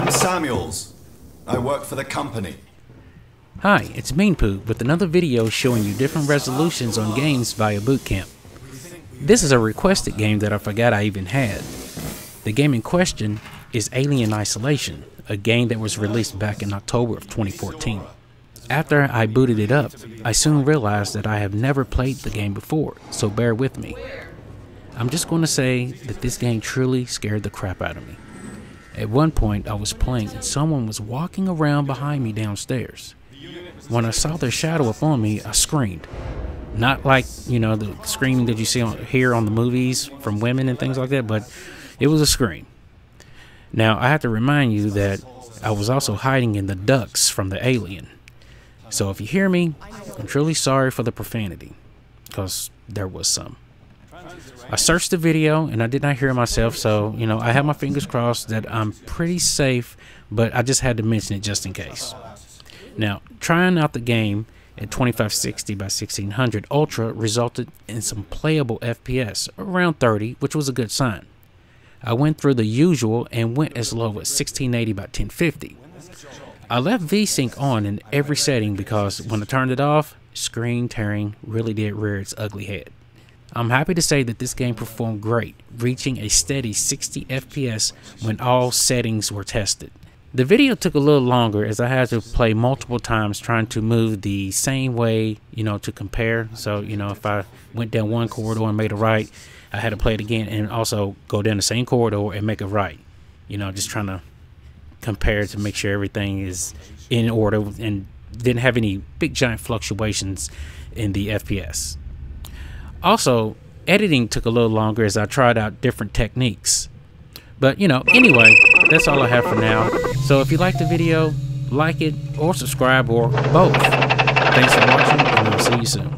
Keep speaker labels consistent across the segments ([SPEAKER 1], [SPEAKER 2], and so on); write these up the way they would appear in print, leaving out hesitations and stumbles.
[SPEAKER 1] I'm Samuels. I work for the company.
[SPEAKER 2] Hi, it's Meanpooh with another video showing you different resolutions on games via Bootcamp. This is a requested game that I forgot I even had. The game in question is Alien Isolation, a game that was released back in October of 2014. After I booted it up, I soon realized that I have never played the game before, so bear with me. I'm just going to say that this game truly scared the crap out of me. At one point I was playing and someone was walking around behind me downstairs. When I saw their shadow upon me, I screamed. Not like, you know, the screaming that you see here on the movies from women and things like that, but it was a scream. Now, I have to remind you that I was also hiding in the ducts from the alien. So if you hear me, I'm truly sorry for the profanity, because there was some. I searched the video and I did not hear myself, so, you know, I have my fingers crossed that I'm pretty safe, but I just had to mention it just in case. Now, trying out the game at 2560 by 1600 Ultra resulted in some playable FPS, around 30, which was a good sign. I went through the usual and went as low as 1680 by 1050. I left VSYNC on in every setting because when I turned it off, screen tearing really did rear its ugly head. I'm happy to say that this game performed great, reaching a steady 60 FPS when all settings were tested. The video took a little longer as I had to play multiple times trying to move the same way, you know, to compare. So, you know, if I went down one corridor and made a right, I had to play it again and also go down the same corridor and make a right. You know, just trying to compare to make sure everything is in order and didn't have any big giant fluctuations in the FPS. Also, editing took a little longer as I tried out different techniques. But, you know, anyway, that's all I have for now. So if you like the video, like it or subscribe or both. Thanks for watching and I'll see you soon.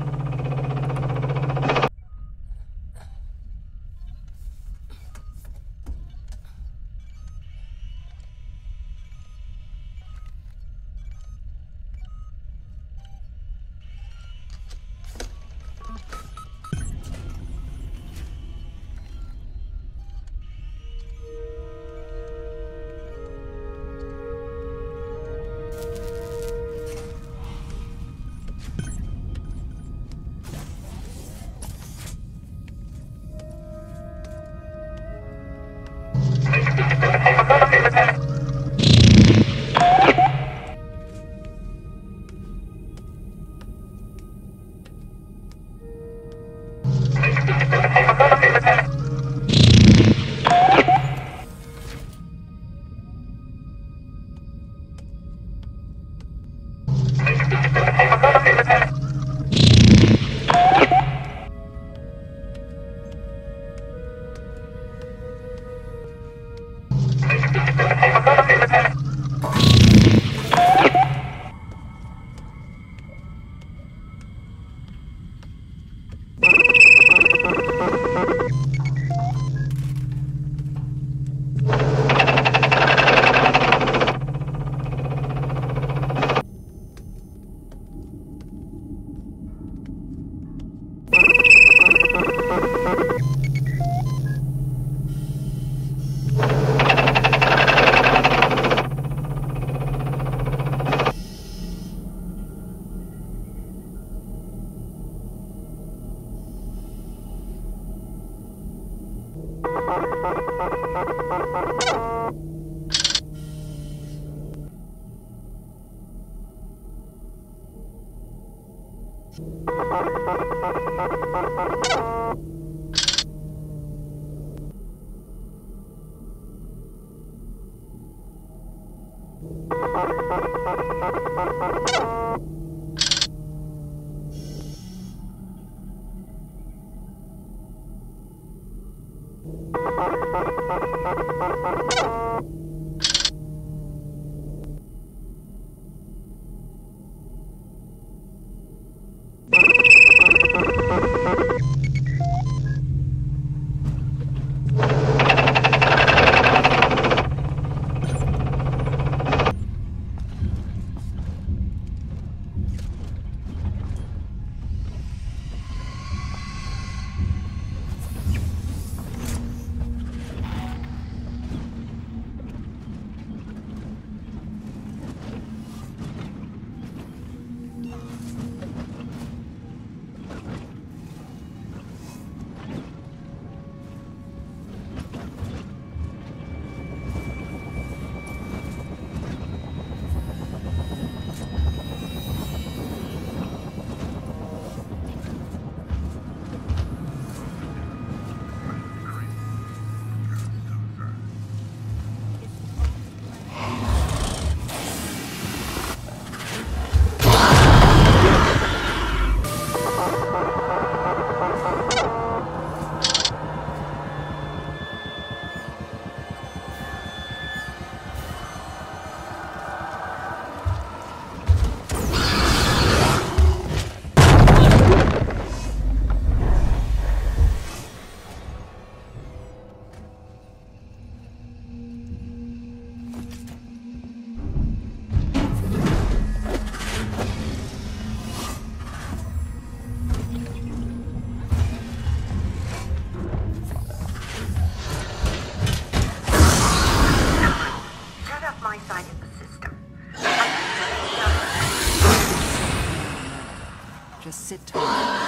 [SPEAKER 3] Sit tight.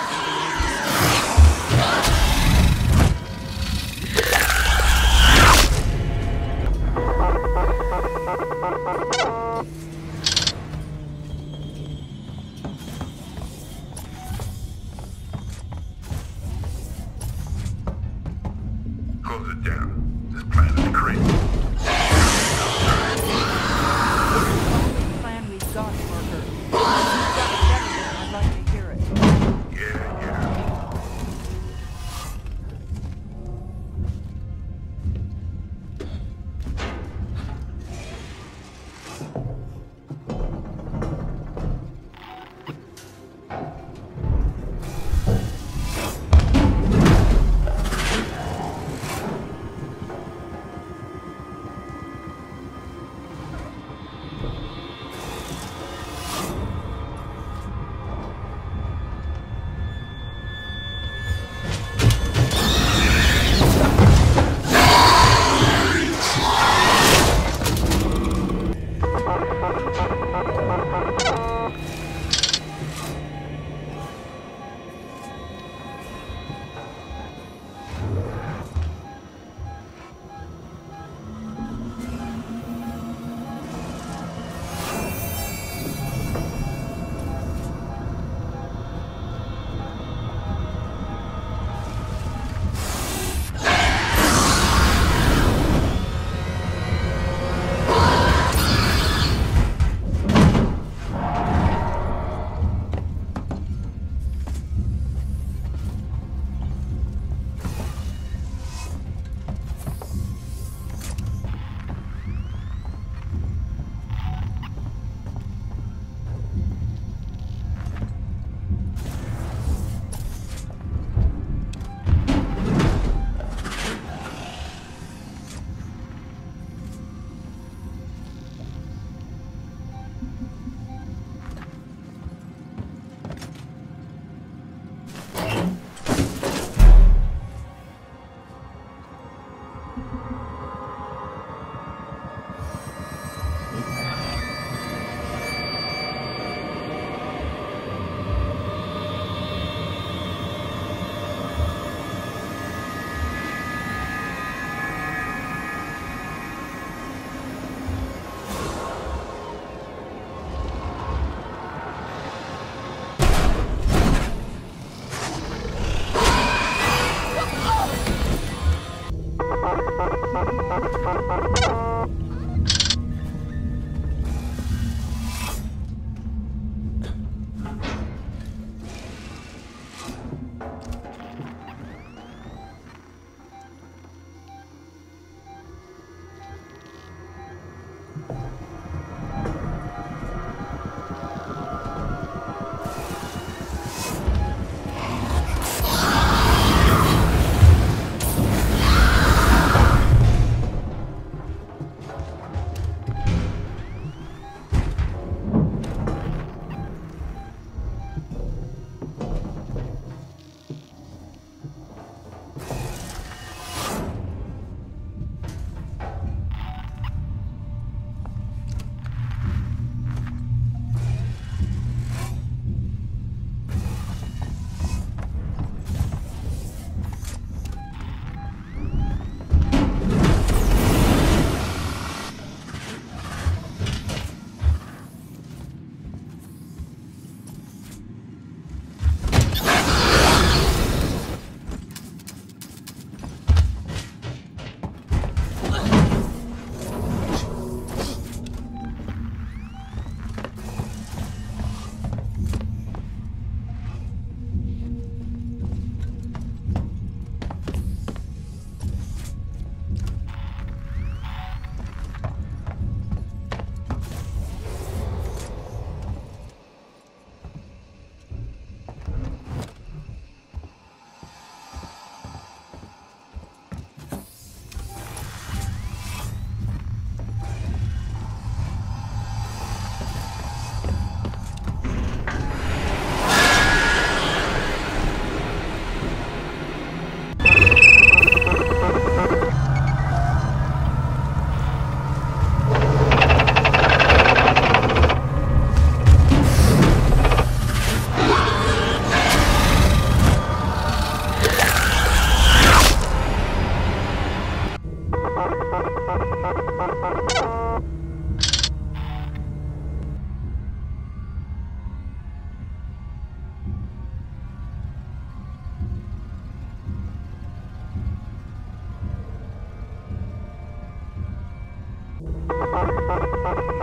[SPEAKER 4] Close it down. This plan is crazy.
[SPEAKER 3] Plan we've got, Parker. If you've got a better one, I'd like to hear it.
[SPEAKER 4] Yeah.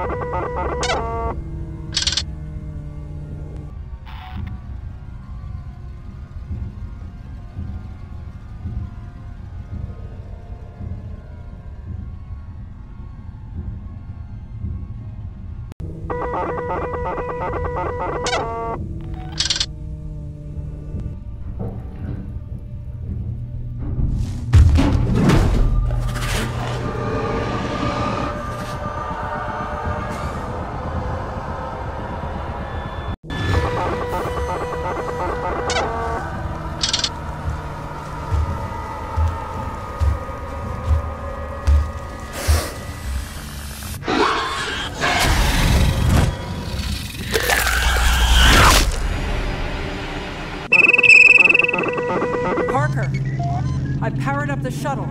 [SPEAKER 3] I powered up the shuttle.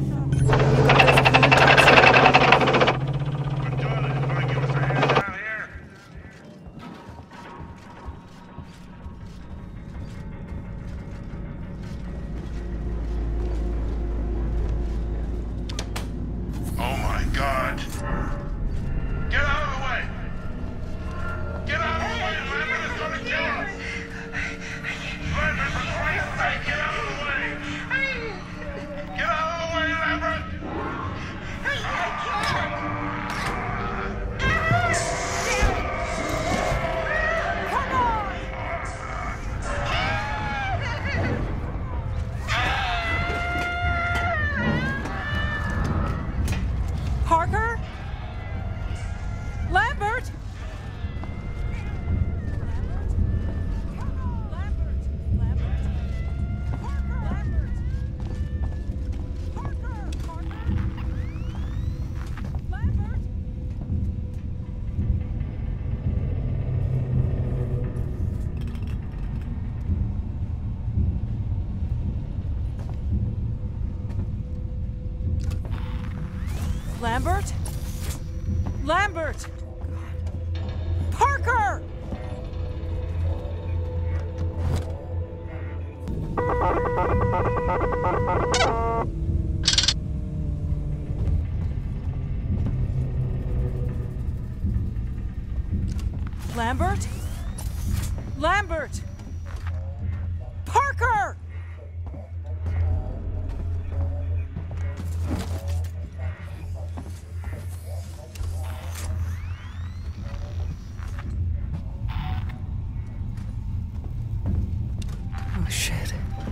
[SPEAKER 4] Oh my God! Get out of the way! Get out of the way! Lambert is gonna kill us! Lambert, for Christ's sake, get out of the way! Get out of the way, Lambert!
[SPEAKER 3] Parker? Lambert? Lambert? Lambert! Parker! Lambert? Lambert! Parker! Oh, shit.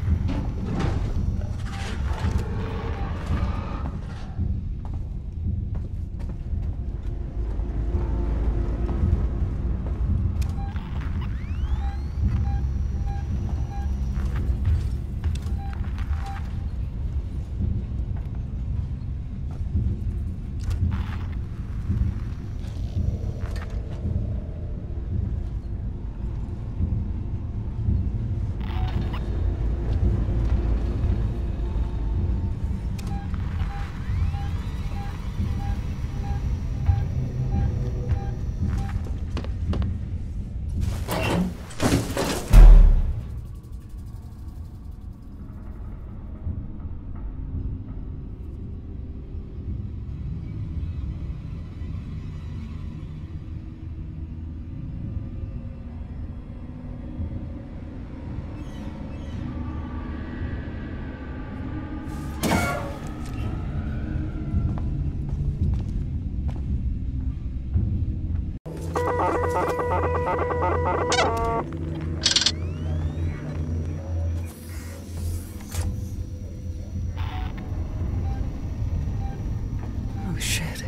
[SPEAKER 3] Oh, shit.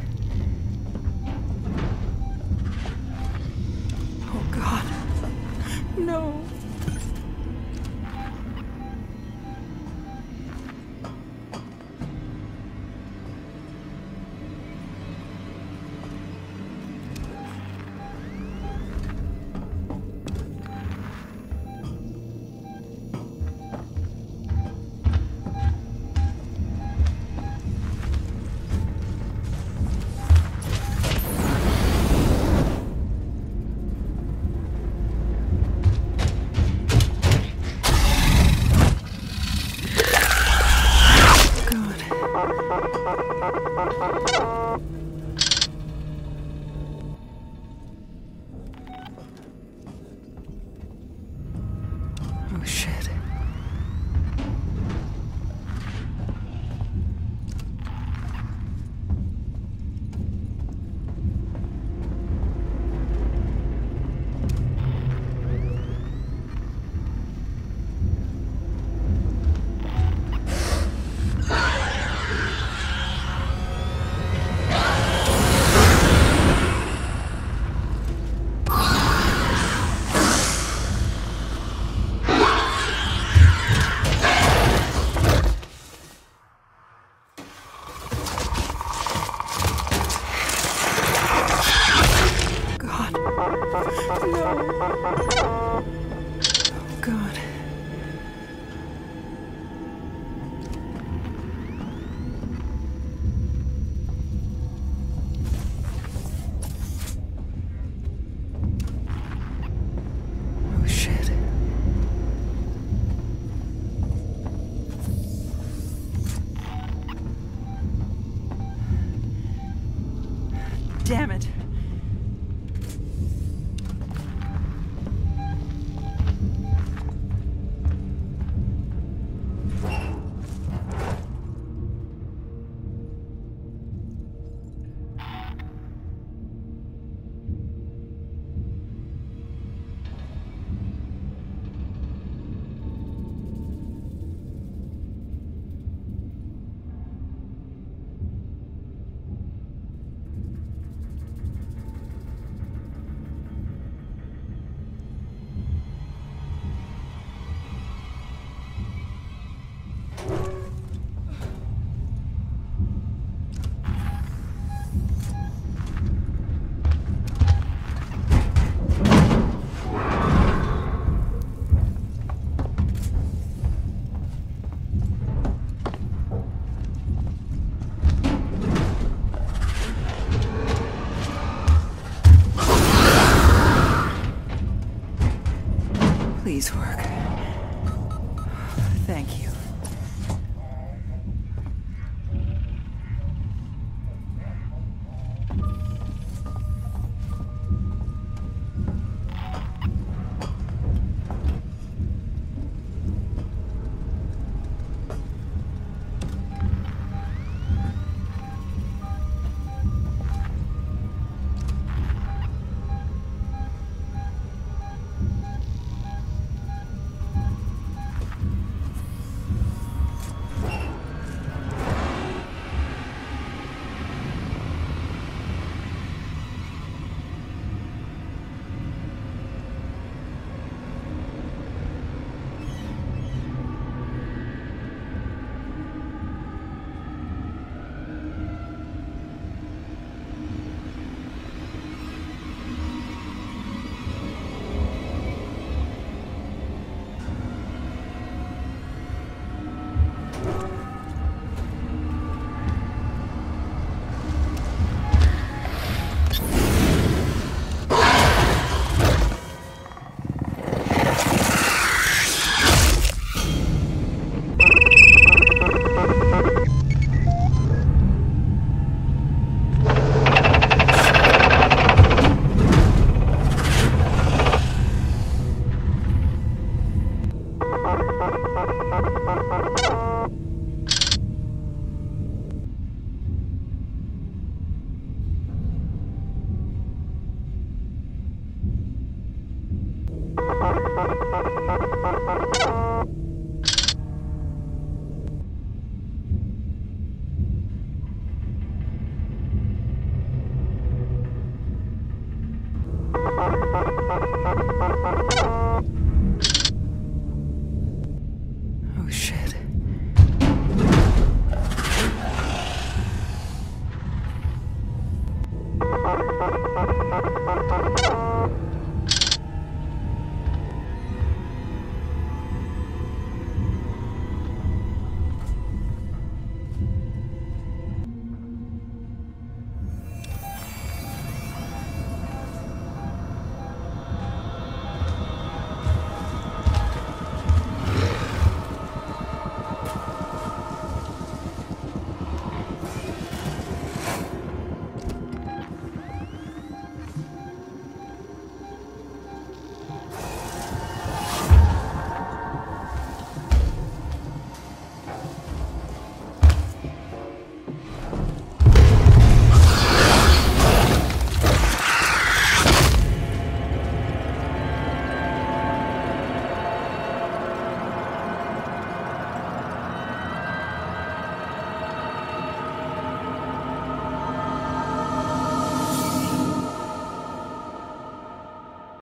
[SPEAKER 3] Oh, God. No.
[SPEAKER 5] Oh, shit. God. Oh, shit. Damn it. Please work. Thank you.